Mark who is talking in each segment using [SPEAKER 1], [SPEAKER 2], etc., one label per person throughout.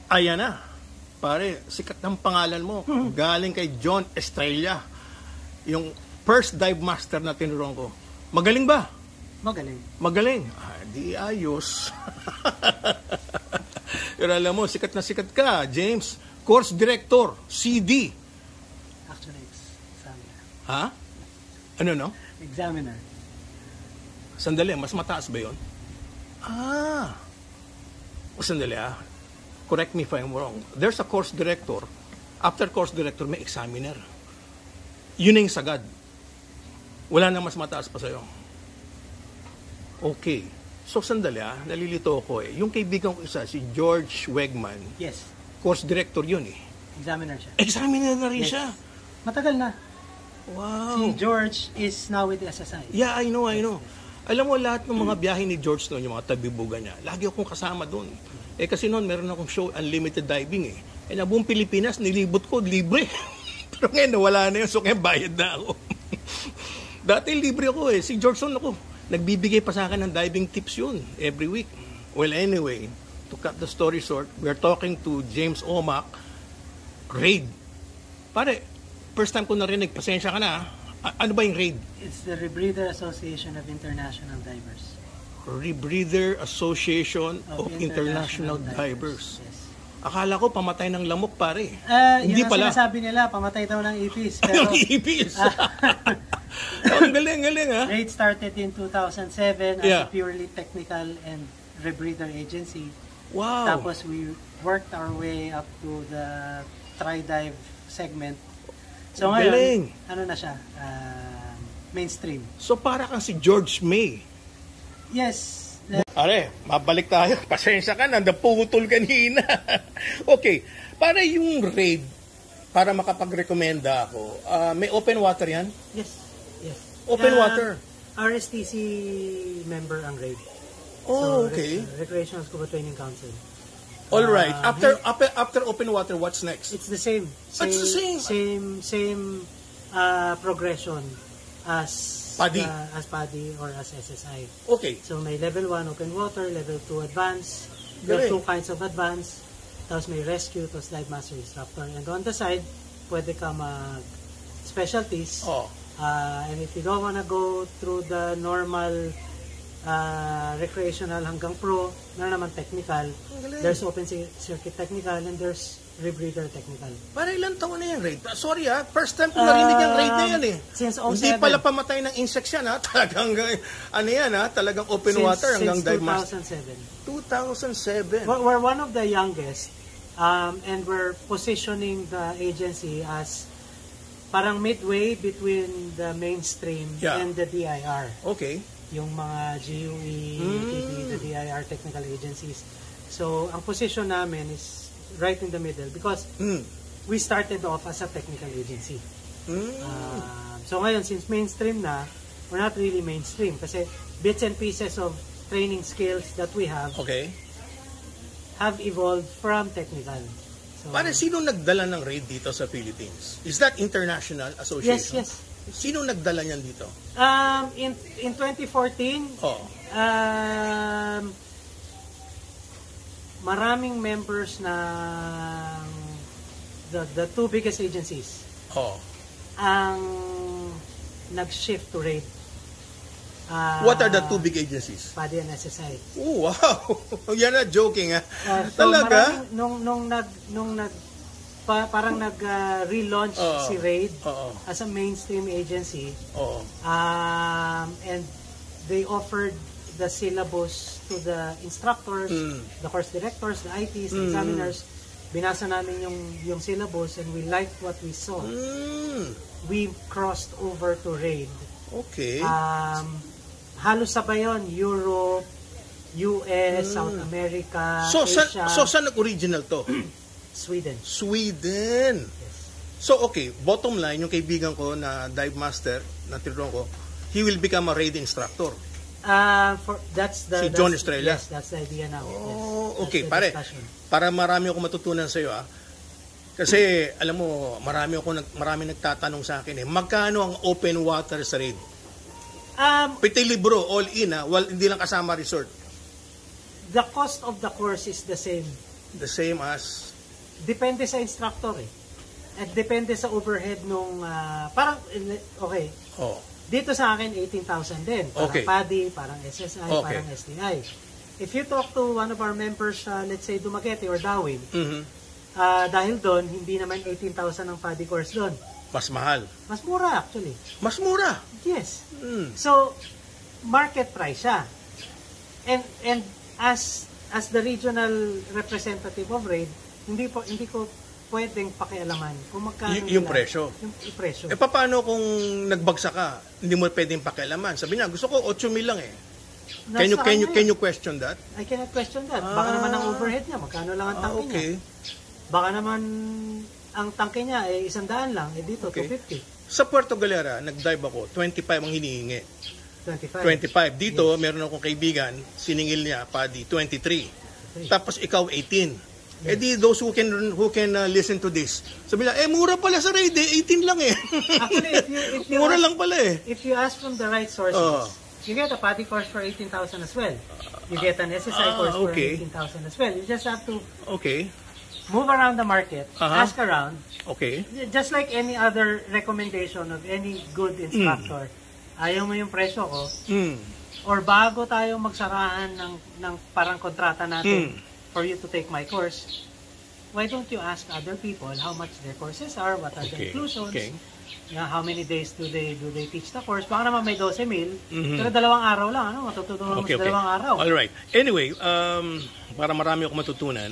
[SPEAKER 1] Ayan na. Pare, sikat ng pangalan mo. Galing kay John Estrella. Yung first dive master na tinuruan ko. Magaling ba?
[SPEAKER 2] Magaling.
[SPEAKER 1] Magaling. Di ayos. Pero alam mo, sikat na sikat ka, James. Course director, CD.
[SPEAKER 2] Actually, examiner.
[SPEAKER 1] Ha? Ano no?
[SPEAKER 2] Examiner.
[SPEAKER 1] Sandali, mas mataas ba yun? Sandali correct me if I'm wrong. There's a course director. After course director, may examiner. Yun na yung sagad. Wala na mas mataas pa sa'yo. Okay. So, sandali nalilito ako Yung kaibigan ko isa, si George Wegman.
[SPEAKER 2] Yes.
[SPEAKER 1] Course director yun
[SPEAKER 2] Examiner siya.
[SPEAKER 1] Examiner na rin siya.
[SPEAKER 2] Matagal na.
[SPEAKER 1] Wow.
[SPEAKER 2] Si George is now with the SSI.
[SPEAKER 1] Yeah, I know. Alam mo, lahat ng mga biyahe ni George noon, yung mga tabibugan niya, lagi akong kasama doon. Kasi noon, meron akong show, Unlimited Diving na buong Pilipinas, nilibot ko, libre. Pero ngayon, nawala na yun, so kaya bayad na ako. Dati libre ako Si George noon ako, nagbibigay pa sa akin ng diving tips yun, every week. Well, anyway, to cut the story short, we're talking to James Omac, RAID. Pare, first time ko narinig, pasensya ka na Ano ba yung RAID?
[SPEAKER 2] It's the Rebreather Association of International Divers.
[SPEAKER 1] Rebreather Association of International Divers.
[SPEAKER 2] Yes.
[SPEAKER 1] Akala ko pamatay ng lamok, pare.
[SPEAKER 2] Hindi pala. Sinasabi nila, pamatay daw ng ipis.
[SPEAKER 1] Pero, ipis? Ang galing,
[SPEAKER 2] RAID started in 2007 as a purely technical and rebreather agency.
[SPEAKER 1] Wow.
[SPEAKER 2] Tapos we worked our way up to the tri-dive segment. So ngayon, ano na siya? Mainstream.
[SPEAKER 1] So para kang si George May.
[SPEAKER 2] Yes.
[SPEAKER 1] Are, mabalik tayo. Pasensya ka na, naputol kanina. Okay, para yung RAID, para makapag-recommenda ako, may open water yan?
[SPEAKER 2] Yes.
[SPEAKER 1] Open water?
[SPEAKER 2] RSTC member ang RAID.
[SPEAKER 1] Oh, okay.
[SPEAKER 2] Recreational Scuba Training Council.
[SPEAKER 1] All right. After open water, what's next?
[SPEAKER 2] It's the same.
[SPEAKER 1] It's the same.
[SPEAKER 2] Same progression as PADI or as SSI.
[SPEAKER 1] Okay.
[SPEAKER 2] So may level 1 open water, level 2 advanced. There are two kinds of advanced. Tapos may rescue, tapos dive master instructor. And on the side, pwede ka mag specialties. And if you don't wanna go through the normal recreational hanggang pro, meron naman technical. There's open circuit technical and there's rebreather technical. Para
[SPEAKER 1] ilang taon na yan, RAID? Sorry first time ko narinig yung RAID na yan
[SPEAKER 2] Since 07.
[SPEAKER 1] Hindi pala pamatay ng insects yan talagang talagang open water hanggang dive master. 2007.
[SPEAKER 2] We're one of the youngest and we're positioning the agency as parang midway between the mainstream and the DIR.
[SPEAKER 1] Okay.
[SPEAKER 2] Yung mga GUE, TD, the DIR technical agencies. So, ang position namin is right in the middle because we started off as a technical agency. So ngayon, since mainstream na, we're not really mainstream kasi bits and pieces of training skills that we have have evolved from technical. So,
[SPEAKER 1] para sino nagdala ng RAID dito sa Philippines? Is that international association?
[SPEAKER 2] Yes.
[SPEAKER 1] Sino nagdala niyan dito?
[SPEAKER 2] In 2014, maraming members ng the two biggest agencies ang nag-shift to RAID.
[SPEAKER 1] What are the two big agencies?
[SPEAKER 2] PADI and SSI.
[SPEAKER 1] Oh, wow! You're not joking,
[SPEAKER 2] So
[SPEAKER 1] talaga?
[SPEAKER 2] Parang nag-relaunch si RAID as a mainstream agency. And they offered the syllabus to the instructors, the course directors, the ITs, the examiners. Binasa namin yung syllabus and we liked what we saw. We crossed over to RAID.
[SPEAKER 1] Okay.
[SPEAKER 2] Halos sabay yun, Europe, US, South America, Asia.
[SPEAKER 1] So saan nag-original to?
[SPEAKER 2] Sweden.
[SPEAKER 1] Yes. So okay, bottom line, yung kaibigan ko na dive master na tinuruan ko, he will become a RAID instructor. Si John Estrella.
[SPEAKER 2] Yes, that's the idea now.
[SPEAKER 1] Okay, pare. Para marami ako matutunan sa iyo Kasi alam mo, marami nagtatanong sa akin magkano ang open water sa RAID? Piti libro, all in hindi lang kasama resort.
[SPEAKER 2] The cost of the course is the same
[SPEAKER 1] The same as...
[SPEAKER 2] Depende sa instructor eh. At depende sa overhead nung... parang, okay.
[SPEAKER 1] Oh.
[SPEAKER 2] Dito sa akin, 18,000 din. Parang
[SPEAKER 1] Okay.
[SPEAKER 2] PADI, parang SSI,
[SPEAKER 1] Okay.
[SPEAKER 2] parang STI. If you talk to one of our members, let's say Dumaguete or Dawin, dahil doon, hindi naman 18,000 ang PADI course doon.
[SPEAKER 1] Mas mahal.
[SPEAKER 2] Mas mura actually.
[SPEAKER 1] Mas mura.
[SPEAKER 2] Yes. So, market price siya. And as the regional representative of RAID, hindi ko pwedeng pakialaman kung magkano
[SPEAKER 1] Yung presyo.
[SPEAKER 2] Yung presyo.
[SPEAKER 1] Paano kung nagbagsak ka, hindi mo pwedeng pakialaman? Sabi niya, gusto ko 8,000 lang eh. Can you question that?
[SPEAKER 2] I cannot question that. Baka naman ang overhead niya, magkano lang ang tangke niya. Baka naman ang tangke niya ay 100 lang, eh dito 250.
[SPEAKER 1] Sa Puerto Galera, nag-dive ako, 25 ang hinihingi. 25. Dito, meron akong kaibigan, siningil niya, PADI, 23. Tapos ikaw, 18. Eh di, those who can listen to this, sabi nila, mura pala sa RAID, 18 lang eh.
[SPEAKER 2] Actually, if you
[SPEAKER 1] mura
[SPEAKER 2] ask,
[SPEAKER 1] lang pala eh.
[SPEAKER 2] If you ask from the right sources, you get a PADI course for 18,000 as well. You get an SSI course for 18,000 as well. You just have to move around the market, ask around.
[SPEAKER 1] Okay.
[SPEAKER 2] Just like any other recommendation of any good instructor, ayaw mo yung presyo ko, or bago tayo magsarahan ng parang kontrata natin for you to take my course, why don't you ask other people how much their courses are, what are the inclusions, how many days do they teach the course. Baka naman may 12,000, pero 2 araw lang, ano? Matututunan mo sa 2 araw.
[SPEAKER 1] Alright. Anyway, para marami akong matutunan,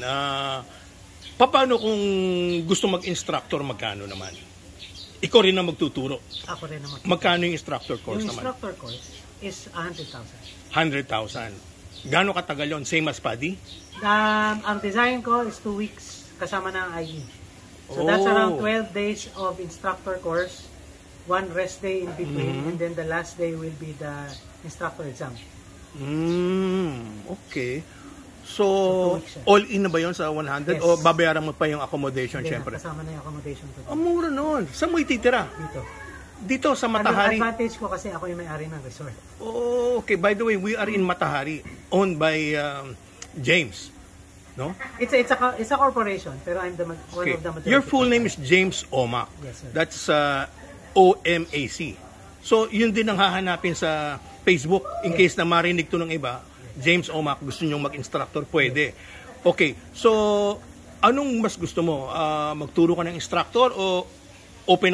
[SPEAKER 1] paano kung gusto mag-instructor, magkano naman? Ikaw rin na magtuturo.
[SPEAKER 2] Ako rin na magtuturo.
[SPEAKER 1] Magkano yung instructor course naman?
[SPEAKER 2] Yung instructor course is 100,000.
[SPEAKER 1] 100,000. Gaano katagal yun? Same as PADI?
[SPEAKER 2] Ang design ko is 2 weeks kasama ng IE. So that's around 12 days of instructor course, 1 rest day in between, and then the last day will be the instructor exam.
[SPEAKER 1] Okay. So, all in na ba yun sa 100?
[SPEAKER 2] Yes.
[SPEAKER 1] O babayaran mo pa yung accommodation, syempre?
[SPEAKER 2] Kasama na yung accommodation ko.
[SPEAKER 1] Ang mura nun. Saan mo ititira? Dito sa Matahari.
[SPEAKER 2] Advantage ko kasi ako yung may-ari ng resort.
[SPEAKER 1] Oh, okay. By the way, we are in Matahari, owned by James. No?
[SPEAKER 2] It's a corporation, pero I'm one of the majority.
[SPEAKER 1] Your full name is James Omac.
[SPEAKER 2] Yes, sir.
[SPEAKER 1] That's OMAC. So, yun din ang hahanapin sa Facebook in case na marinig to ng iba. James Omac, gusto nyo mag-instructor, pwede. Okay, so anong mas gusto mo? Magturo ka ng instructor o open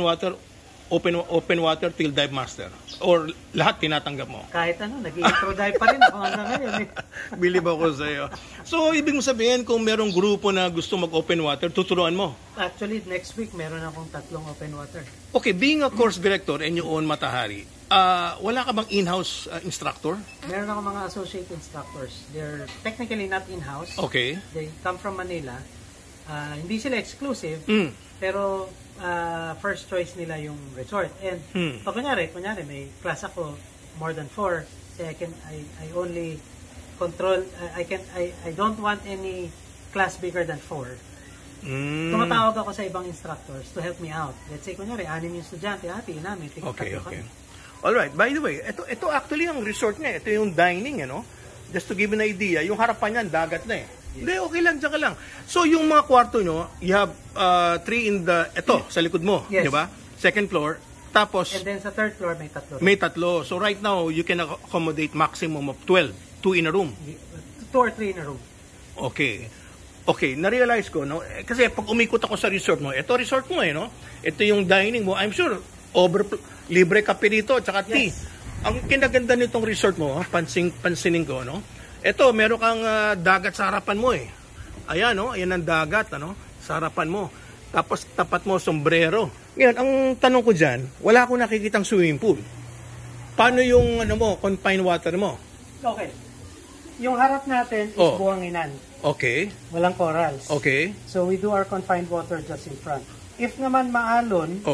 [SPEAKER 1] water till dive master? Or lahat tinatanggap mo?
[SPEAKER 2] Kahit ano, nag-intro dive pa rin ako hanggang ngayon.
[SPEAKER 1] Believe ako sa iyo. So, ibig mo sabihin, kung merong grupo na gusto mag-open water, tuturuan mo?
[SPEAKER 2] Actually, next week, meron akong 3 open water.
[SPEAKER 1] Okay, being a course director and you own Matahari, wala ka bang in-house instructor?
[SPEAKER 2] Meron akong mga associate instructors. They're technically not in-house.
[SPEAKER 1] Okay.
[SPEAKER 2] They come from Manila. Hindi sila exclusive, pero first choice nila yung resort. And pag kunyari may class ako more than 4, say I only control, I don't want any class bigger than 4. Tumatawag ako sa ibang instructors to help me out. Let's say kunyari 6 yung estudyante, hatiin namin.
[SPEAKER 1] Okay. Alright, by the way, ito actually ang resort niya. Ito yung dining, ano? Just to give an idea, yung harapan niyan, dagat na eh. Hindi, okay lang, dyan ka lang. So, yung mga kwarto nyo, you have 3 in the, sa likod mo, di ba? Second floor. Tapos,
[SPEAKER 2] and then sa third floor, may 3.
[SPEAKER 1] May 3. So, right now, you can accommodate maximum of 12. 2 in a room.
[SPEAKER 2] 2 or 3 in a room.
[SPEAKER 1] Okay. Okay, na-realize ko, no? Kasi pag umikot ako sa resort mo, ito resort mo eh, no? Ito yung dining mo. I'm sure, libre kape dito, tsaka tea. Ang kinaganda nitong resort mo, pansinin ko, no? Ito, meron kang dagat sa harapan mo eh. Ayan, no? Ayan ang dagat, ano? Sa harapan mo. Tapos, tapat mo, sombrero. Ngayon, ang tanong ko dyan, wala akong nakikitang swimming pool. Paano yung, confined water mo?
[SPEAKER 2] Okay. Yung harap natin is buhanginan.
[SPEAKER 1] Okay.
[SPEAKER 2] Walang corals.
[SPEAKER 1] Okay.
[SPEAKER 2] So, we do our confined water just in front. If naman maalon,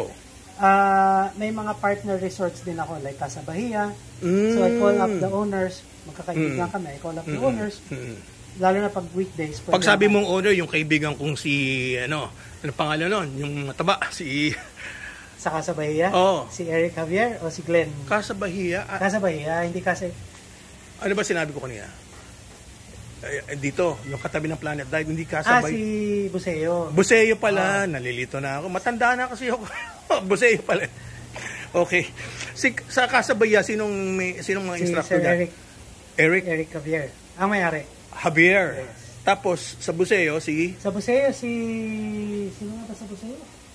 [SPEAKER 2] may mga partner resorts din ako, like Casa Bahia. So, I call up the owners. Magkakaibigan kami. I call up the owners. Lalo na pag weekdays.
[SPEAKER 1] Pag sabi mong owner, yung kaibigan kong si, ano pangalan nun? Yung mataba, si...
[SPEAKER 2] Sa Casa Bahia? Si Eric Javier o si Glenn?
[SPEAKER 1] Casa Bahia?
[SPEAKER 2] Casa Bahia, hindi kasi...
[SPEAKER 1] Ano ba sinabi ko kanina? Dito, yung katabi ng Planet Dive, hindi kasabay.
[SPEAKER 2] Si Buseo.
[SPEAKER 1] Buseo pala, nalilito na ako. Matanda na kasi ako. Buseo pala. Okay. Sa kasabay, sinong mga instructor
[SPEAKER 2] Sir
[SPEAKER 1] dyan?
[SPEAKER 2] Eric Javier. Ang may-ari.
[SPEAKER 1] Javier.
[SPEAKER 2] Yes.
[SPEAKER 1] Tapos, sa Buseo,
[SPEAKER 2] Sa Buseo, sino nga ba sa Buseo?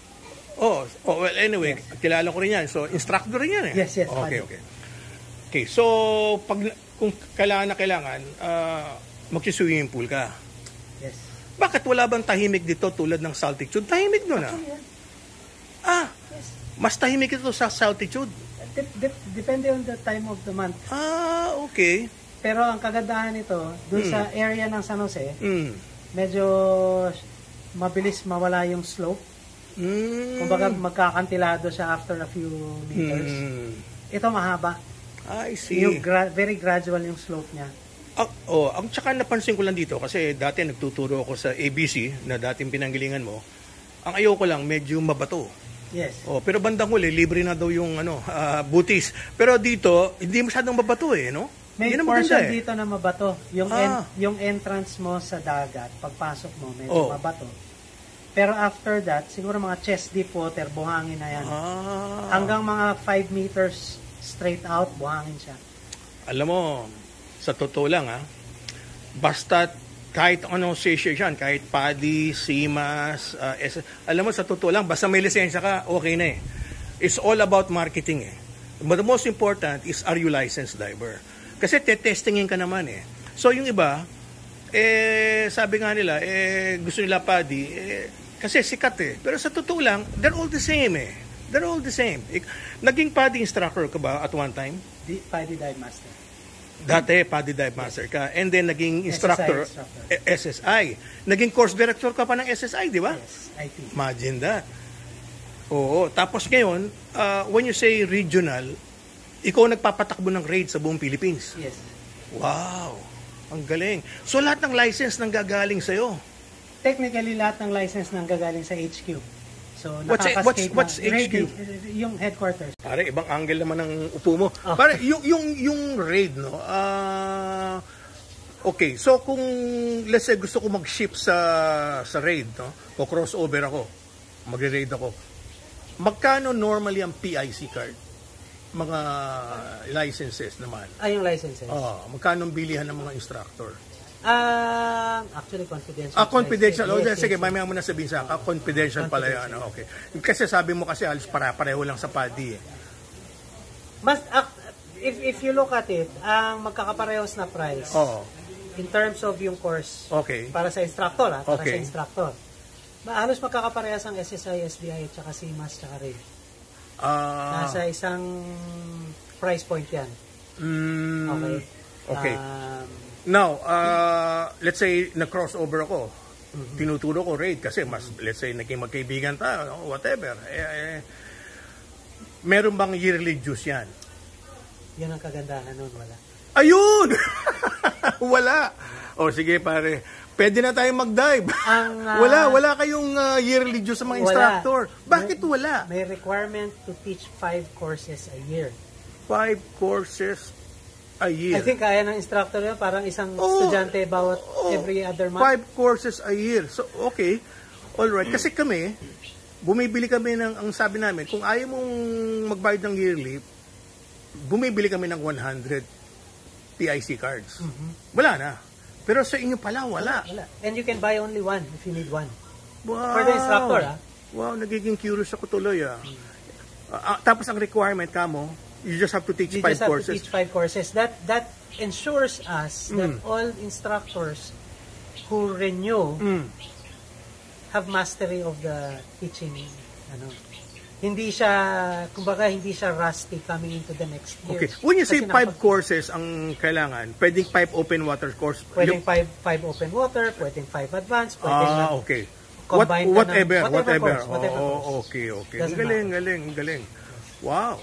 [SPEAKER 1] Well, anyway, kilala ko rin yan. So, instructor rin yan eh.
[SPEAKER 2] Yes.
[SPEAKER 1] Okay, so, kung kailangan, mag-swimming pool ka.
[SPEAKER 2] Yes.
[SPEAKER 1] Bakit wala bang tahimik dito tulad ng Saltitude? Tahimik doon
[SPEAKER 2] Yes.
[SPEAKER 1] Mas tahimik ito sa Saltitude.
[SPEAKER 2] Depende on the time of the month.
[SPEAKER 1] Okay.
[SPEAKER 2] Pero ang kagandahan nito, dun sa area ng San Jose, medyo mabilis mawala yung slope. Kumbaga magkakantilado siya after a few meters. Ito mahaba.
[SPEAKER 1] I see.
[SPEAKER 2] Very gradual yung slope niya.
[SPEAKER 1] Ang tsaka napansin ko lang dito, kasi dati nagtuturo ako sa ABC, na dating pinanggilingan mo, ang ayoko lang, medyo mabato.
[SPEAKER 2] Yes.
[SPEAKER 1] Pero bandang huli, libre na daw yung butis. Pero dito, hindi masyadong mabato no?
[SPEAKER 2] May portion dito na mabato. Yung entrance mo sa dagat, pagpasok mo, medyo mabato. Pero after that, siguro mga chest deep water, buhangin na yan. Hanggang mga 5 meters straight out, buhangin siya. Alam
[SPEAKER 1] mo, sa totoo lang basta kahit anong association, kahit PADI, CIMAS, alam mo, sa totoo lang, basta may lisensya ka, okay na It's all about marketing But the most important is, are you licensed diver? Kasi testingin ka naman So yung iba, sabi nga nila, gusto nila PADI, kasi sikat Pero sa totoo lang, they're all the same They're all the same. Naging PADI instructor ka ba at one time?
[SPEAKER 2] PADI dive master.
[SPEAKER 1] Dati, PADI dive master ka. And then, naging instructor, SSI. Naging course director ka pa ng SSI, di ba?
[SPEAKER 2] Yes, IT.
[SPEAKER 1] Imagine that. Oo. Tapos ngayon, when you say regional, ikaw nagpapatakbo ng raid sa buong Philippines.
[SPEAKER 2] Yes.
[SPEAKER 1] Wow. Ang galing. So, lahat ng license nang gagaling sa'yo?
[SPEAKER 2] Technically, lahat ng license nang gagaling sa HQ. So,
[SPEAKER 1] what's HQ?
[SPEAKER 2] Yung headquarters.
[SPEAKER 1] Pare, ibang angle naman ng upo mo. Pare, yung raid, no? Okay, so kung, let's say, gusto ko mag-ship sa raid, no? O crossover ako, magre-raid ako. Magkano normally ang PIC card? Mga licenses naman.
[SPEAKER 2] Yung licenses?
[SPEAKER 1] Magkano ang bilihan ng mga instructor?
[SPEAKER 2] Actually, confidential.
[SPEAKER 1] Confidential.
[SPEAKER 2] Yes,
[SPEAKER 1] Sige, mamaya mo na sabihin sa akin. Confidential pala yan. Okay. Kasi sabi mo kasi halos pareho lang sa PADI
[SPEAKER 2] if you look at it, ang magkakaparehos na price, in terms of yung course, para sa instructor, para sa instructor, halos magkakaparehas ang SSI, SBI, tsaka CIMAS, tsaka RAID. Nasa isang price point yan.
[SPEAKER 1] Okay. Now, let's say, na-crossover ako. Tinuturo ko raid kasi let's say, naging magkaibigan tayo, whatever. Meron bang yearly dues yan?
[SPEAKER 2] Yan ang kagandahan nun, wala.
[SPEAKER 1] Ayun! Wala. Sige pare, pwede na tayo mag-dive. Wala kayong yearly dues sa mga instructor. Bakit wala?
[SPEAKER 2] May requirement to teach 5 courses a year.
[SPEAKER 1] 5 courses a year.
[SPEAKER 2] I think kaya ng instructor yun, parang isang estudyante bawat every other month.
[SPEAKER 1] 5 courses a year. So, okay. Alright. Kasi kami, bumibili kami ang sabi namin, kung ayaw mong magbayad ng yearly, bumibili kami ng 100 PIC cards. Wala na. Pero sa inyo pala, wala.
[SPEAKER 2] And you can buy only one if you need one.
[SPEAKER 1] Wow.
[SPEAKER 2] For the instructor,
[SPEAKER 1] Wow, nagiging curious ako tuloy, tapos ang requirement kamo, you just have to teach 5 courses.
[SPEAKER 2] To teach 5 courses. That ensures us that all instructors who renew have mastery of the teaching. Hindi siya rusty coming into the next year.
[SPEAKER 1] Okay. When you say 5 courses ang kailangan, pwedeng 5 open water course?
[SPEAKER 2] Pwedeng 5 open water, pwedeng 5 advanced, pwedeng
[SPEAKER 1] okay.
[SPEAKER 2] Whatever.
[SPEAKER 1] Okay. Galing. Wow.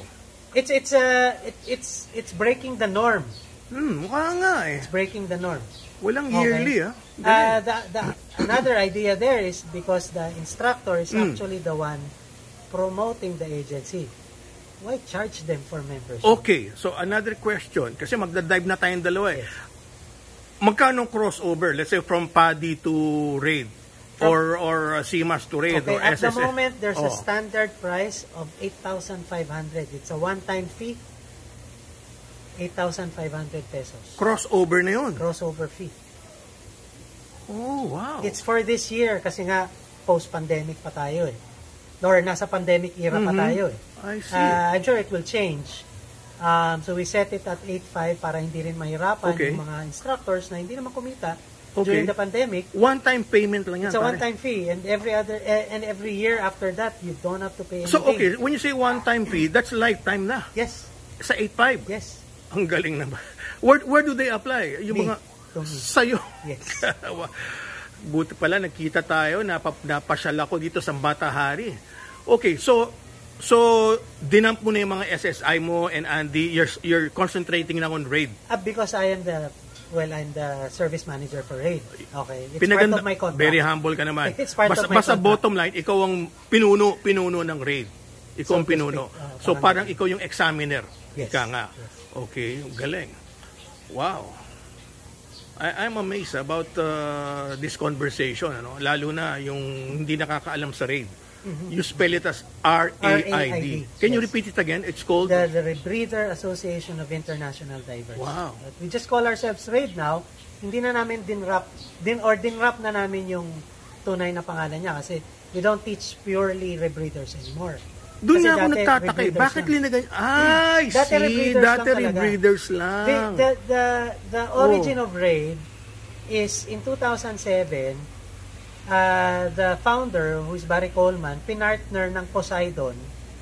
[SPEAKER 2] It's breaking the norm.
[SPEAKER 1] Mukha nga
[SPEAKER 2] It's breaking the norm.
[SPEAKER 1] Walang yearly
[SPEAKER 2] Another idea there is because the instructor is actually the one promoting the agency. Why charge them for membership?
[SPEAKER 1] Okay, so another question, kasi magda-dive na tayong dalawa
[SPEAKER 2] Yes.
[SPEAKER 1] Magkano crossover? Let's say from PADI to RAID or CMAS to RAID
[SPEAKER 2] Okay,
[SPEAKER 1] or
[SPEAKER 2] at the
[SPEAKER 1] SSS.
[SPEAKER 2] moment, there's a standard price of 8,500. It's a one-time fee. 8,500 pesos.
[SPEAKER 1] Crossover na yun.
[SPEAKER 2] Crossover fee.
[SPEAKER 1] Oh, wow.
[SPEAKER 2] It's for this year kasi nga post-pandemic pa tayo eh. Or nasa pandemic era pa tayo eh.
[SPEAKER 1] I see.
[SPEAKER 2] I'm sure it will change. So we set it at 8,500 para hindi rin mahirapan yung mga instructors na hindi naman kumita during the pandemic.
[SPEAKER 1] One-time payment lang yan.
[SPEAKER 2] It's a one-time fee, and every year after that, you don't have to pay anything.
[SPEAKER 1] So, okay, when you say one-time fee, that's lifetime na.
[SPEAKER 2] Yes.
[SPEAKER 1] Sa 8,500?
[SPEAKER 2] Yes.
[SPEAKER 1] Ang galing naman. Where do they apply? Yung mga sa'yo?
[SPEAKER 2] Yes.
[SPEAKER 1] Buti pala, nagkita tayo, napasyal ako dito sa MATAHARI. Okay, so dinamp mo na yung mga SSI mo and Andy, you're concentrating na on RAID.
[SPEAKER 2] Because I'm the service manager for RAID. Okay, it's part of my contract.
[SPEAKER 1] Very humble ka naman.
[SPEAKER 2] It's part of my
[SPEAKER 1] basta
[SPEAKER 2] contract.
[SPEAKER 1] bottom line, ikaw ang pinuno ng RAID. Ikaw ang pinuno. So parang ikaw yung examiner.
[SPEAKER 2] Yes.
[SPEAKER 1] Ika nga.
[SPEAKER 2] Yes.
[SPEAKER 1] Okay, galing. Wow. I'm amazed about this conversation, ano? Lalo na yung hindi nakakaalam sa RAID. You spell it as RAID. Can you repeat it again? It's called
[SPEAKER 2] the Rebreather Association of International Divers.
[SPEAKER 1] Wow.
[SPEAKER 2] We just call ourselves RAID now. Hindi na namin dinrap na namin yung tunay na pangalan niya kasi we don't teach purely rebreathers anymore.
[SPEAKER 1] Doon nga ako nagtataka. Bakit linagay? Dati rebreathers lang.
[SPEAKER 2] The origin of RAID is in 2007, the founder, who is Barry Coleman, pinartner ng Poseidon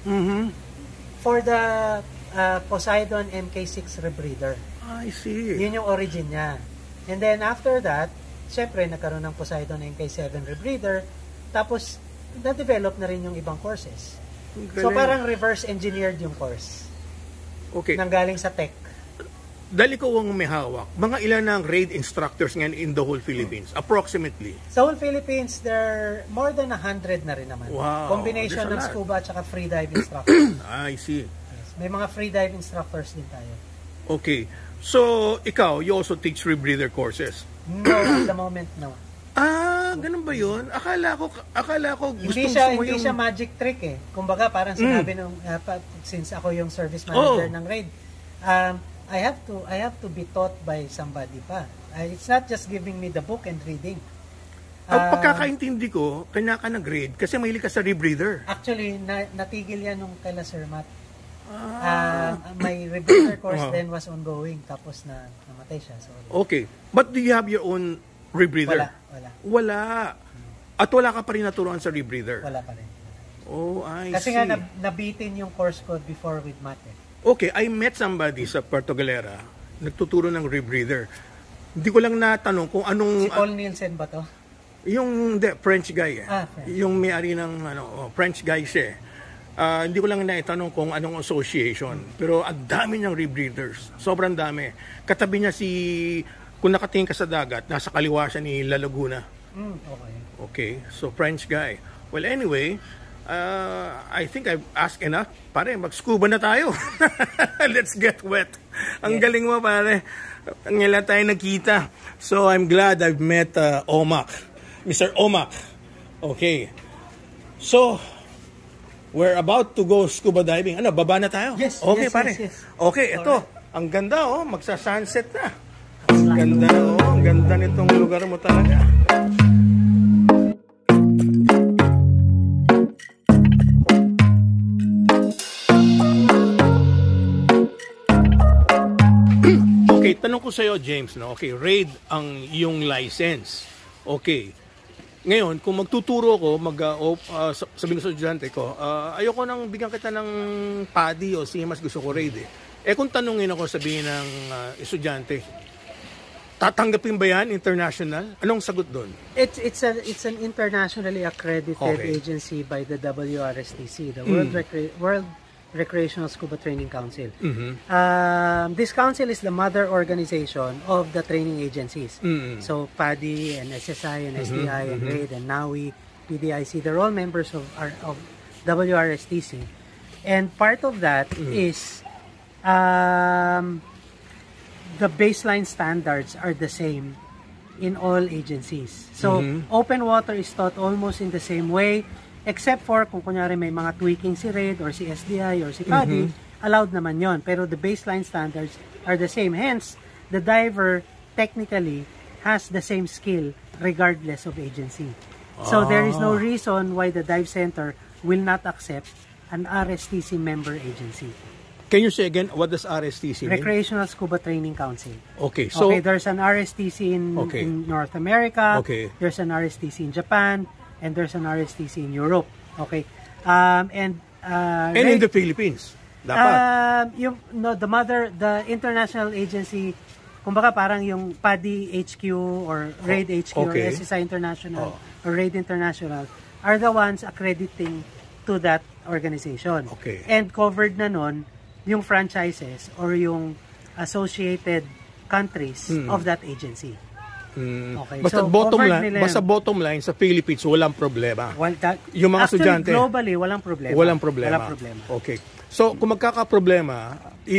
[SPEAKER 2] for the Poseidon MK6 rebreather.
[SPEAKER 1] I see.
[SPEAKER 2] Yun yung origin niya. And then after that, syempre nagkaroon ng Poseidon MK7 rebreather, tapos na-develop na rin yung ibang courses. So parang reverse engineered yung course.
[SPEAKER 1] Okay.
[SPEAKER 2] Nanggaling sa tech.
[SPEAKER 1] Dahil ikaw ang may hawak, mga ilan ang RAID instructors ngayon in the whole Philippines? Approximately?
[SPEAKER 2] Sa whole Philippines, there are more than 100 na rin naman.
[SPEAKER 1] Wow.
[SPEAKER 2] Combination ng scuba at saka freedive instructors.
[SPEAKER 1] I see.
[SPEAKER 2] Yes. May mga freedive instructors din tayo.
[SPEAKER 1] Okay. So, ikaw, you also teach rebreather courses?
[SPEAKER 2] No, at the moment, no.
[SPEAKER 1] Ganun ba yun? Akala ko gusto
[SPEAKER 2] hindi siya magic trick eh. Kumbaga, parang sinabi nung, since ako yung service manager ng RAID, I have to be taught by somebody pa. It's not just giving me the book and reading.
[SPEAKER 1] Ang pagkakaintindi ko, kanya ka nag-grade kasi mahilig ka sa rebreather.
[SPEAKER 2] Actually, natigil yan nung kaila Sir Matt. My rebreather course then was ongoing, tapos namatay siya. So,
[SPEAKER 1] okay. But do you have your own rebreather? Wala. At wala ka pa rin naturuan sa rebreather?
[SPEAKER 2] Wala pa rin.
[SPEAKER 1] Oh, I see.
[SPEAKER 2] Kasi nga nabitin yung course ko before with Matt.
[SPEAKER 1] Okay, I met somebody sa Puerto Galera, nagtuturo ng rebreather. Hindi ko lang natanong kung anong...
[SPEAKER 2] Si Paul Nielsen ba to?
[SPEAKER 1] Yung French guy.
[SPEAKER 2] French.
[SPEAKER 1] Yung may-ari ng French guy siya. Hindi ko lang naitanong kung anong association. Pero ang dami niyang rebreathers. Sobrang dami. Katabi niya kung nakatingin ka sa dagat, nasa kaliwa siya ni La Laguna.
[SPEAKER 2] Okay.
[SPEAKER 1] Okay, so French guy. Well, anyway, I think I've asked enough. Pare, mag-scuba na tayo. Let's get wet. Ang galing mo, pare. Ngayon tayo nagkita. So, I'm glad I've met omac. Mr. Omac. Okay. So, we're about to go scuba diving. Ano, baba na tayo?
[SPEAKER 2] Yes.
[SPEAKER 1] Okay,
[SPEAKER 2] yes,
[SPEAKER 1] pare.
[SPEAKER 2] Yes.
[SPEAKER 1] Okay, ito. Ang ganda, magsa-sunset na. Ang ganda, ang ganda nitong lugar mo talaga. Okay, tanong ko sa iyo, James, no? Okay, RAID ang iyong license. Okay. Ngayon, kung magtuturo ko, sabihin sa estudyante ko, ayoko nang bigyan kita ng PADI o CMAS, gusto ko RAID eh. Kung tanungin ako, sabihin ng estudyante, tatanggapin ba yan international? Anong sagot doon?
[SPEAKER 2] It's an internationally accredited agency by the WRSTC, the World Recreational Scuba Training Council. This council is the mother organization of the training agencies. So PADI and SSI and SDI and RAID and NAUI, PDIC, they're all members of WRSTC. And part of that is the baseline standards are the same in all agencies. So, open water is taught almost in the same way, except for kung kunyari may mga tweaking si RAID or si SDI or si PADI, allowed naman yon. Pero the baseline standards are the same. Hence, the diver technically has the same skill regardless of agency. So, there is no reason why the dive center will not accept an RSTC member agency.
[SPEAKER 1] Can you say again, what does RSTC mean?
[SPEAKER 2] Recreational Scuba Training Council.
[SPEAKER 1] Okay, so...
[SPEAKER 2] Okay, there's an RSTC in North America, there's an RSTC in Japan, and there's an RSTC in Europe. Okay. And
[SPEAKER 1] in the Philippines? Dapat?
[SPEAKER 2] The international agency, kumbaga parang yung PADI HQ or RAID HQ or SSI International or RAID International are the ones accrediting to that organization.
[SPEAKER 1] Okay.
[SPEAKER 2] And covered na nun yung franchises or yung associated countries of that agency. Okay.
[SPEAKER 1] Basta,
[SPEAKER 2] So,
[SPEAKER 1] bottom line, sa Philippines, walang problema. Yung mga
[SPEAKER 2] actually,
[SPEAKER 1] estudyante,
[SPEAKER 2] globally, walang problema.
[SPEAKER 1] Walang problema. Okay. So, kung magkakaproblema,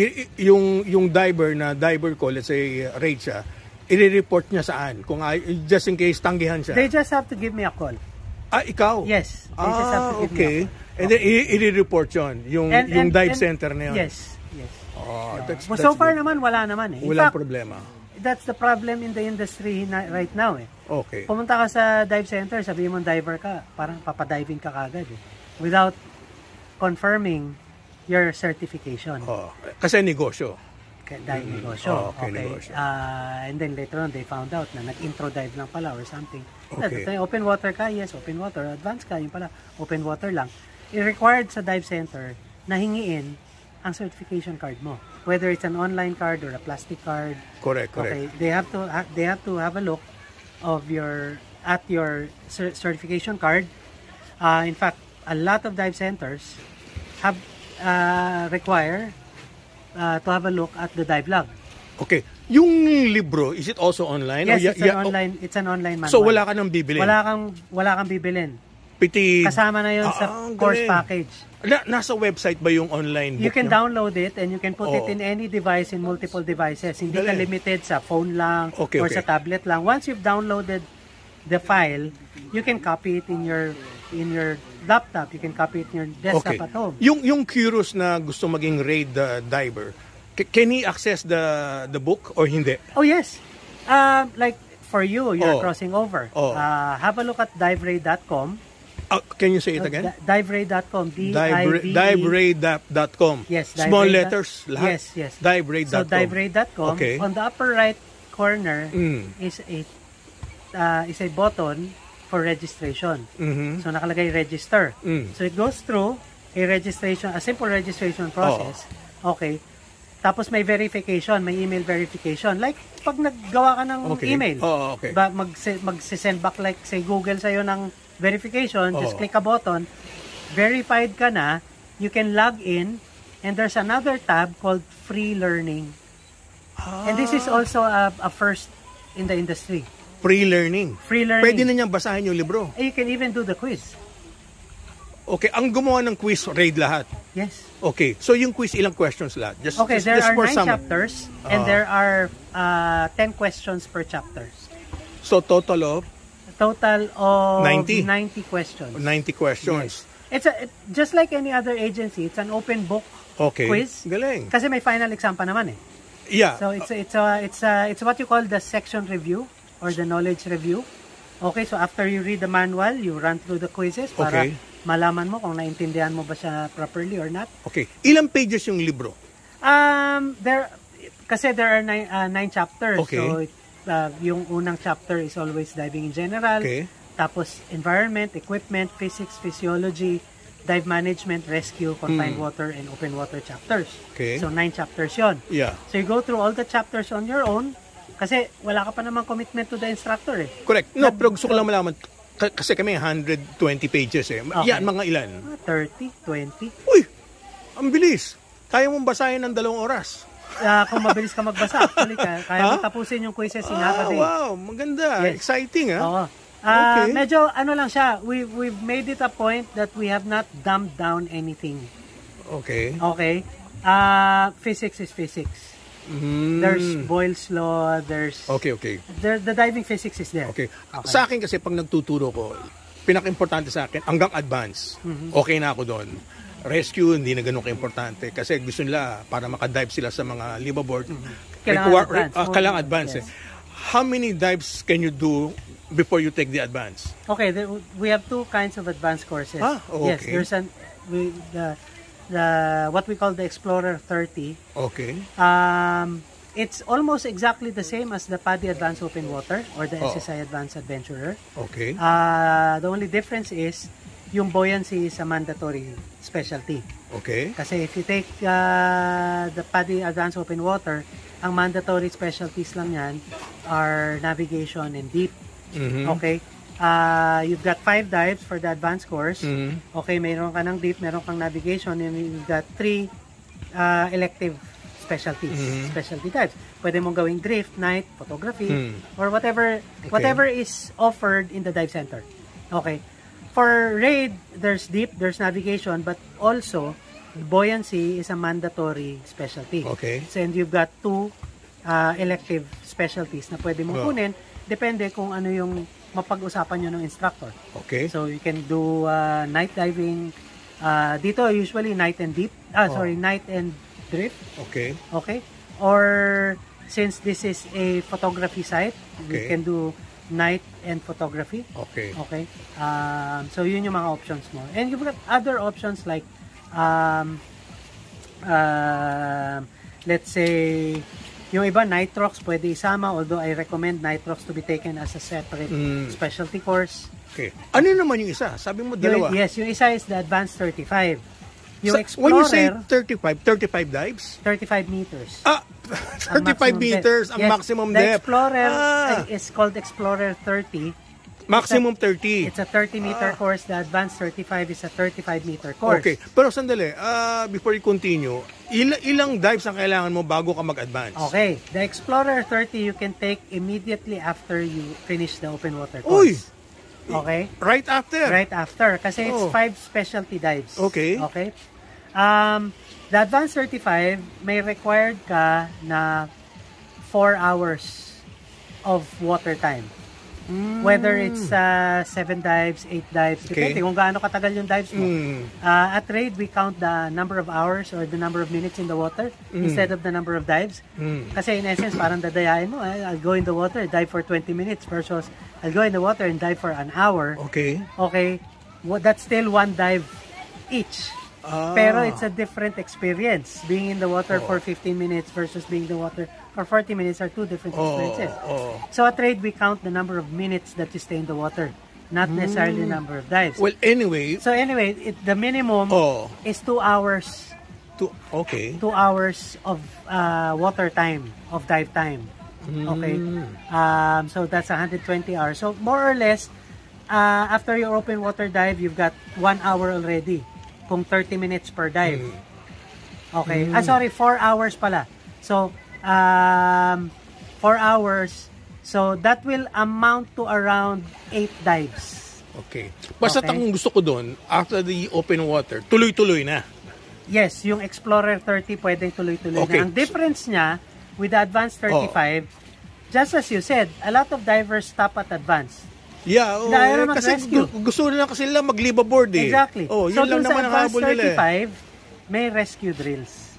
[SPEAKER 1] yung diver ko, let's say, rate siya, i-report niya saan? Kung just in case tanggihan siya.
[SPEAKER 2] They just have to give me a call.
[SPEAKER 1] Ikaw?
[SPEAKER 2] Yes. They just have to give me a call.
[SPEAKER 1] And then, i-report yun, yung dive center na yun.
[SPEAKER 2] Yes.
[SPEAKER 1] That's
[SPEAKER 2] so far naman, wala naman eh.
[SPEAKER 1] Walang problema.
[SPEAKER 2] That's the problem in the industry right now eh.
[SPEAKER 1] Okay.
[SPEAKER 2] Pumunta ka sa dive center, sabihin mo diver ka, parang papadiving ka kagad eh. Without confirming your certification.
[SPEAKER 1] Kasi negosyo.
[SPEAKER 2] Dahil negosyo.
[SPEAKER 1] Okay. Negosyo.
[SPEAKER 2] And then later on, they found out na nag-intro dive lang pala or something.
[SPEAKER 1] Okay.
[SPEAKER 2] Open water ka? Yes, open water. Advanced ka? Yung pala, open water lang. I-required sa dive center na hingiin ang certification card mo. Whether it's an online card or a plastic card.
[SPEAKER 1] Correct.
[SPEAKER 2] Okay. They have to have a look of your certification card. In fact, a lot of dive centers have require to have a look at the dive log.
[SPEAKER 1] Okay. Yung libro, is it also online?
[SPEAKER 2] Yes, it's an online manual.
[SPEAKER 1] So wala ka nang bibilin?
[SPEAKER 2] Wala kang bibilin.
[SPEAKER 1] Piti...
[SPEAKER 2] Kasama na yun sa course package.
[SPEAKER 1] Nasa website ba yung online book?
[SPEAKER 2] You can download it and you can put it in any device, in multiple devices. Hindi ka limited sa phone lang or sa tablet lang. Once you've downloaded the file, you can copy it in your laptop. You can copy it in your desktop at home.
[SPEAKER 1] Yung curious na gusto maging RAID diver, can he access the book or hindi?
[SPEAKER 2] Oh yes. Like for you're crossing over. Have a look at diveraid.com.
[SPEAKER 1] Can you say it again?
[SPEAKER 2] Diveraid.com.
[SPEAKER 1] Diveraid.com.
[SPEAKER 2] Yes.
[SPEAKER 1] Small letters, lahat?
[SPEAKER 2] Yes.
[SPEAKER 1] Diveraid.com.
[SPEAKER 2] So, diveraid.com.
[SPEAKER 1] Okay.
[SPEAKER 2] On the upper right corner is a button for registration. So, nakalagay register. So, it goes through a simple registration process. Okay. Tapos may verification, may email verification. Like, pag naggawa ka ng email, mag-send back like, say, Google sa'yo ng verification, just click a button, verified ka na, you can log in, and there's another tab called free learning. And this is also a first in the industry.
[SPEAKER 1] Free learning?
[SPEAKER 2] Free learning.
[SPEAKER 1] Pwede na niyang basahin yung libro?
[SPEAKER 2] You can even do the quiz.
[SPEAKER 1] Okay, ang gumawa ng quiz, RAID lahat?
[SPEAKER 2] Yes.
[SPEAKER 1] Okay, so yung quiz, ilang questions lahat?
[SPEAKER 2] There are 9 chapters, and there are 10 questions per chapters.
[SPEAKER 1] So total of 90
[SPEAKER 2] questions.
[SPEAKER 1] 90 questions.
[SPEAKER 2] Yes. It's just like any other agency. It's an open book quiz.
[SPEAKER 1] Galing.
[SPEAKER 2] Kasi may final exam pa naman eh.
[SPEAKER 1] Yeah.
[SPEAKER 2] So it's what you call the section review or the knowledge review. Okay, so after you read the manual, you run through the quizzes para malaman mo kung naintindihan mo ba siya properly or not.
[SPEAKER 1] Okay. Ilang pages yung libro?
[SPEAKER 2] There are 9 chapters.
[SPEAKER 1] Okay.
[SPEAKER 2] So yung unang chapter is always diving in general.
[SPEAKER 1] Okay.
[SPEAKER 2] Tapos environment, equipment, physics, physiology, dive management, rescue, confined water, and open water chapters.
[SPEAKER 1] Okay.
[SPEAKER 2] So 9 chapters yon.
[SPEAKER 1] Yeah.
[SPEAKER 2] So you go through all the chapters on your own kasi wala ka pa namang commitment to the instructor eh.
[SPEAKER 1] Correct. No, pero gusto ko lang malaman kasi kami 120 pages eh. Yan, mga ilan?
[SPEAKER 2] 30, 20.
[SPEAKER 1] Uy! Ang bilis. Kaya mong basahin ng 2 oras.
[SPEAKER 2] Kung mabilis ka magbasa, actually, kaya mo tapusin yung quizzes in half a day.
[SPEAKER 1] Wow, maganda. Yes. Exciting, ha?
[SPEAKER 2] Oo. Medyo, lang siya, we've made it a point that we have not dumbed down anything.
[SPEAKER 1] Okay.
[SPEAKER 2] Okay? Physics is physics. There's Boyle's Law, there's...
[SPEAKER 1] Okay.
[SPEAKER 2] The diving physics is there.
[SPEAKER 1] Okay. Sa akin kasi pag nagtuturo ko, pinaka-importante sa akin, hanggang advance, okay na ako doon. Rescue, hindi na ganun ka-importante. Kasi gusto nila, para makadive sila sa mga liveaboard, kailangan advance.
[SPEAKER 2] Yes.
[SPEAKER 1] How many dives can you do before you take the advance?
[SPEAKER 2] Okay, we have two kinds of advanced courses.
[SPEAKER 1] Okay.
[SPEAKER 2] Yes, there's what we call the Explorer 30.
[SPEAKER 1] Okay.
[SPEAKER 2] It's almost exactly the same as the PADI Advanced Open Water or the SSI Advanced Adventurer.
[SPEAKER 1] Okay.
[SPEAKER 2] The only difference is yung buoyancy is a mandatory specialty.
[SPEAKER 1] Okay.
[SPEAKER 2] Kasi if you take the PADI Advanced Open Water, ang mandatory specialties lang yan are navigation and deep. Okay? You've got 5 dives for the advanced course. Okay, mayroon ka ng deep, mayroon kang navigation, and you've got 3 elective specialties, specialty dives. Pwede mong gawing drift, night, photography, or whatever is offered in the dive center. Okay. For raid, there's deep, there's navigation, but also buoyancy is a mandatory specialty.
[SPEAKER 1] Okay.
[SPEAKER 2] So, and you've got 2 elective specialties na pwede mong kunin. Depende kung ano yung mapag-usapan nyo ng instructor.
[SPEAKER 1] Okay.
[SPEAKER 2] So, you can do night diving. Dito, usually night and deep. Night and drift.
[SPEAKER 1] Okay.
[SPEAKER 2] Okay. Or, since this is a photography site, we can do night and photography.
[SPEAKER 1] Okay.
[SPEAKER 2] Okay. So, yun yung mga options mo. And you've got other options like, let's say, yung iba, nitrox, pwede isama, although I recommend nitrox to be taken as a separate specialty course.
[SPEAKER 1] Okay. Ano naman yung isa? Sabi mo dalawa.
[SPEAKER 2] Yes, yung isa is the Advanced 35. Yung Explorer,
[SPEAKER 1] when you say 35 dives?
[SPEAKER 2] 35 meters.
[SPEAKER 1] 35 meters ang maximum depth.
[SPEAKER 2] The Explorer is called Explorer 30.
[SPEAKER 1] Maximum 30.
[SPEAKER 2] It's a 30-meter course. The Advanced 35 is a 35-meter course.
[SPEAKER 1] Okay. Pero sandali, before you continue, ilang dives ang kailangan mo bago ka mag-advance?
[SPEAKER 2] Okay. The Explorer 30 you can take immediately after you finish the open water
[SPEAKER 1] Uy!
[SPEAKER 2] course. Okay?
[SPEAKER 1] Right after?
[SPEAKER 2] Right after. Kasi it's 5 specialty dives.
[SPEAKER 1] Okay.
[SPEAKER 2] Okay? The Advanced 35, may required ka na 4 hours of water time. Whether it's 7 dives, 8 dives, depende kung gaano katagal yung dives mo. At RAID, we count the number of hours or the number of minutes in the water instead of the number of dives. Kasi in essence, parang dadayain mo, I'll go in the water, dive for 20 minutes versus I'll go in the water and dive for an hour.
[SPEAKER 1] Okay.
[SPEAKER 2] Okay. That's still 1 dive each. Pero it's a different experience. Being in the water for 15 minutes versus being in the water for 40 minutes are 2 different experiences. So at RAID, we count the number of minutes that you stay in the water, not necessarily the number of dives.
[SPEAKER 1] Well, anyway.
[SPEAKER 2] So anyway, the minimum is 2 hours. 2 hours of water time, of dive time. Okay. So that's 120 hours. So more or less, after your open water dive, you've got 1 hour already. Kung 30 minutes per dive. Okay. 4 hours pala. So, 4 hours. So, that will amount to around 8 dives.
[SPEAKER 1] Okay. Basta ang gusto ko doon, after the open water, tuloy-tuloy na.
[SPEAKER 2] Yes, yung Explorer 30 pwedeng tuloy-tuloy na. Ang difference niya with the Advanced 35, just as you said, a lot of divers stop at Advanced.
[SPEAKER 1] Yeah, kasi gusto nila kasi nila mag-liveaboard eh.
[SPEAKER 2] Exactly.
[SPEAKER 1] Yun so, lang naman ang habol nila.
[SPEAKER 2] 35, may rescue drills.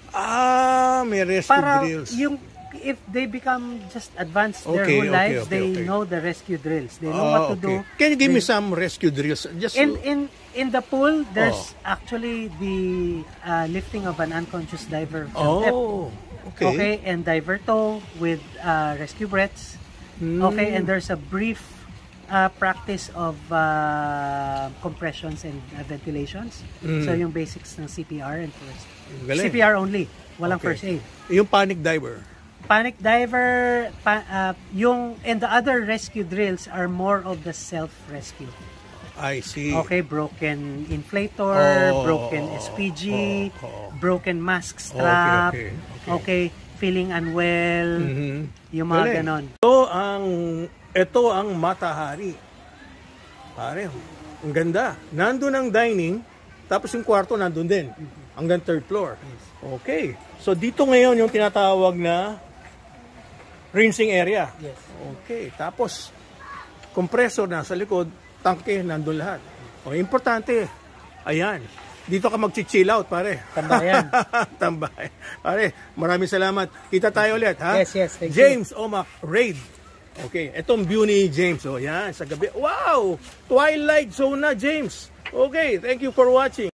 [SPEAKER 1] May rescue drills.
[SPEAKER 2] Yung, if they become just advanced their whole lives, they know the rescue drills. They know what to do.
[SPEAKER 1] Can you give me some rescue drills? Just
[SPEAKER 2] in the pool, there's actually the lifting of an unconscious diver from depth. Okay, and diver tow with rescue breaths. Okay, and there's a brief practice of compressions and ventilations. So yung basics ng CPR and first. CPR only, walang first aid.
[SPEAKER 1] Yung panic diver.
[SPEAKER 2] Panic diver, and the other rescue drills are more of the self-rescue.
[SPEAKER 1] I see.
[SPEAKER 2] Okay, broken inflator, broken SPG, broken mask strap, okay, feeling unwell, yung mga ganon.
[SPEAKER 1] Ito ang Matahari. Pare, ang ganda. Nandun ang dining, tapos yung kwarto nandun din. hanggang 3rd floor.
[SPEAKER 2] Yes.
[SPEAKER 1] Okay. So dito ngayon yung tinatawag na rinsing area.
[SPEAKER 2] Yes.
[SPEAKER 1] Okay. Tapos compressor nasa likod, tangke nandun lahat. O importante, ayan. Dito ka mag-chill out, pare.
[SPEAKER 2] Tambayan.
[SPEAKER 1] Tambayan. Pare, maraming salamat. Kita tayo ulit, ha?
[SPEAKER 2] Yes, thank you.
[SPEAKER 1] James Omac Raid. Okay, etong view ni James. O, yan, sa gabi. Wow! Twilight zone na, James. Okay, thank you for watching.